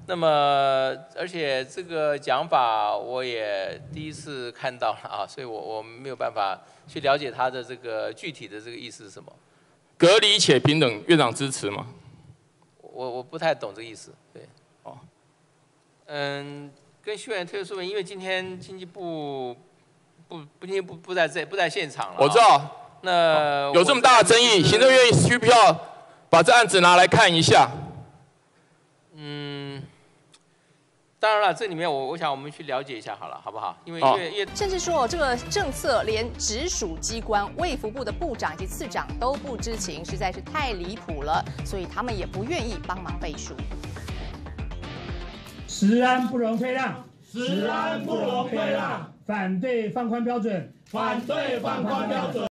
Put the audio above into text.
那么，而且这个讲法我也第一次看到了啊，所以我没有办法去了解他的这个具体的这个意思是什么。 隔离且平等，院长支持吗？ 我不太懂这个意思，对。 哦。 跟学员特殊，因为今天经济部不在现场了。 我知道。 那有这么大的争议，行政院需不需要把这案子拿来看一下？ 当然了，这里面我想我们去了解一下好了，好不好？因为甚至说这个政策连直属机关卫福部的部长以及次长都不知情，实在是太离谱了，所以他们也不愿意帮忙背书。 食安不容退让， 食安不容退让， 反对放宽标准， 反对放宽标准。